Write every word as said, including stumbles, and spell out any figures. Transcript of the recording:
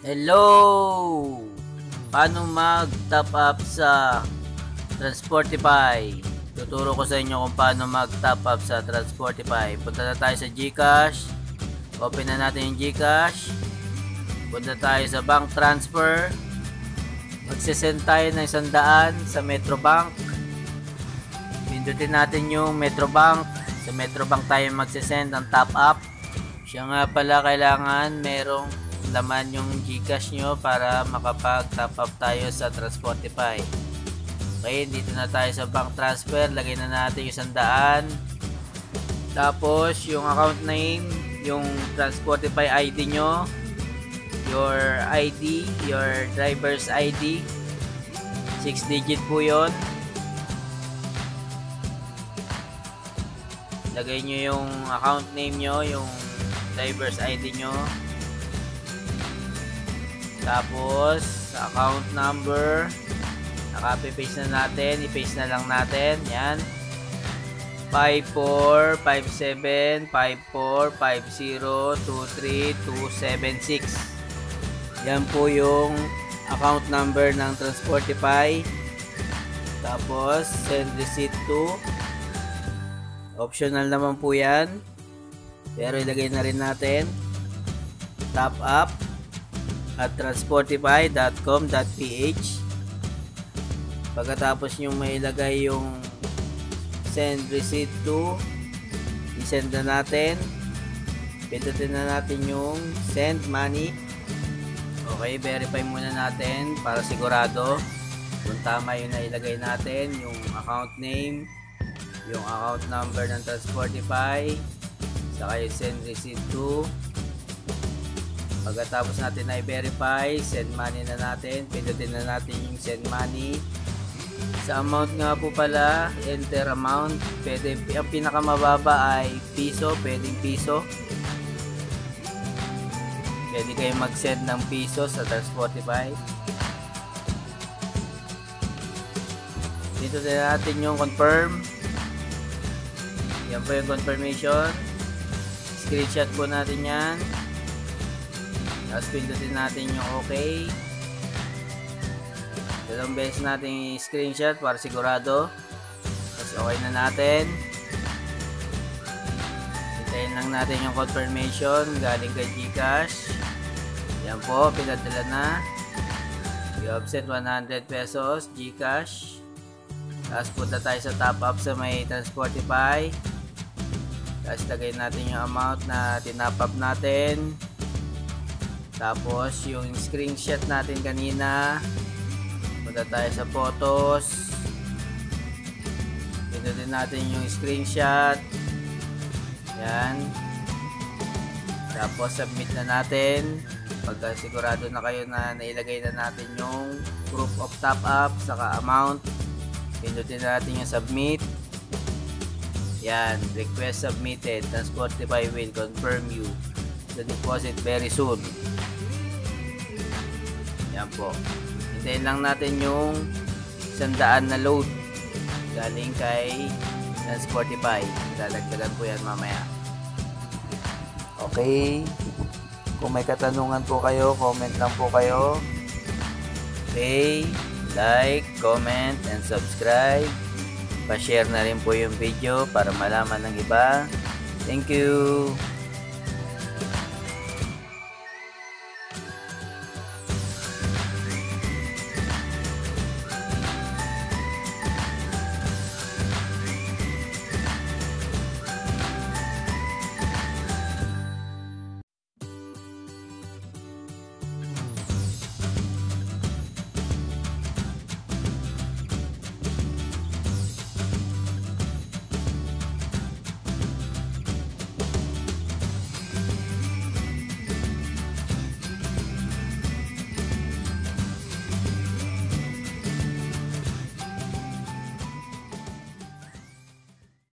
Hello! Paano mag-top up sa Transportify? Tuturo ko sa inyo kung paano mag-top up sa Transportify. Punta na tayo sa GCash. Open na natin yung GCash. Punta tayo sa bank transfer. Magsisend tayo ng isang daan sa Metrobank. Pindutin natin yung Metrobank. Sa Metrobank tayo magsisend ng top up. Siya nga pala kailangan merong laman yung GCash nyo para makapag-top up tayo sa Transportify. Okay, dito na tayo sa bank transfer. Lagay na natin yung sandaan. Tapos, yung account name, yung Transportify I D nyo, your I D, your driver's I D, six digit po yun. Lagay nyo yung account name nyo, yung driver's I D nyo. Tapos, account number, naka-paste na natin, i-paste na lang natin, yan, five four five seven five four five zero two three two seven six. Yan po yung account number ng Transportify. Tapos, send receipt to, optional naman po yan, pero ilagay na rin natin, top up at transportify dot com dot p h. Pagkatapos nyo mailagay yung send receipt to, i-send na natin. Pindutin na natin yung send money. Okay, verify muna natin para sigurado kung tama yung nailagay natin, yung account name, yung account number ng Transportify, saka yung send receipt to. Pagkatapos natin na i-verify, send money na natin. Pindutin na natin yung send money. Sa amount nga po pala, enter amount. Pwede, ang pinakamababa ay piso, pwedeng piso. Pwede kayo mag-send ng piso sa Transportify. Dito na natin yung confirm. Yan po yung confirmation. Screenshot po natin yan. Tapos pindutin natin yung okay. Dalawang beses natin i-screenshot para sigurado. Tapos okay na natin. Hintayin lang natin yung confirmation galing kay GCash. Yan po, pinadala na. I-offset one hundred pesos GCash. Tapos punta tayo sa top up sa may Transportify. Tapos lagay natin yung amount na tinop up natin. Tapos yung screenshot natin kanina, punta tayo sa photos, pindutin natin yung screenshot, yan, tapos submit na natin. Pagka sigurado na kayo na nailagay na natin yung proof of top up saka amount, pindutin natin yung submit. Yan, request submitted, Transportify will confirm you the deposit very soon. Yan po. Hintayin lang natin yung sandaan na load galing kay Transportify. Dadagdagan po yan mamaya. Okay. Kung may katanungan po kayo, comment lang po kayo. Okay. Like, comment, and subscribe. Pa-share na rin po yung video para malaman ng iba. Thank you.